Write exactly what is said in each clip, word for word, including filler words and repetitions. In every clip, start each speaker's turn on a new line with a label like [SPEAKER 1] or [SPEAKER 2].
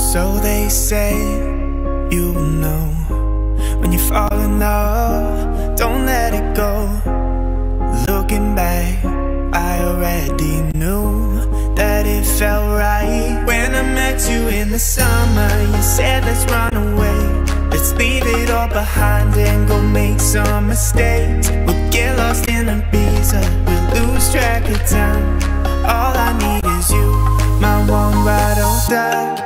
[SPEAKER 1] So they say you will know when you fall in love, don't let it go. Looking back, I already knew that it felt right. When I met you in the summer, you said let's run away. Let's leave it all behind and go make some mistakes. We'll get lost in Ibiza, we'll lose track of time. All I need is you, my one ride or die.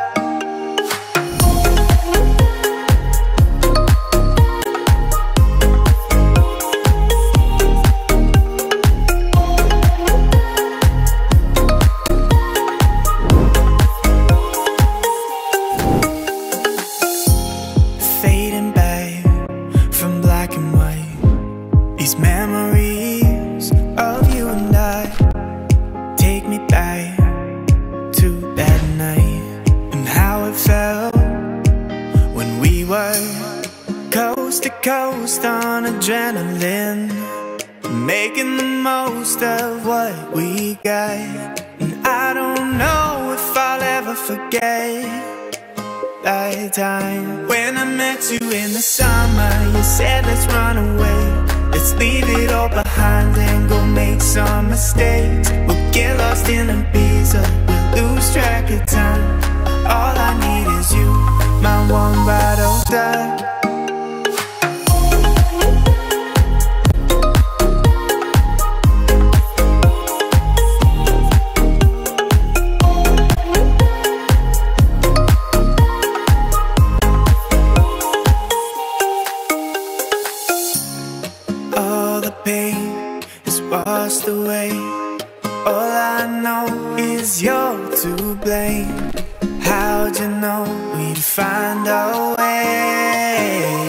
[SPEAKER 1] Coast on adrenaline, making the most of what we got. And I don't know if I'll ever forget that time when I met you in the summer. You said let's run away, let's leave it all behind and go make some mistakes. We'll get lost in Ibiza, we'll lose track of time. All I need is you, my one ride or die. Washed away. All I know is you're to blame. How'd you know we'd find our way?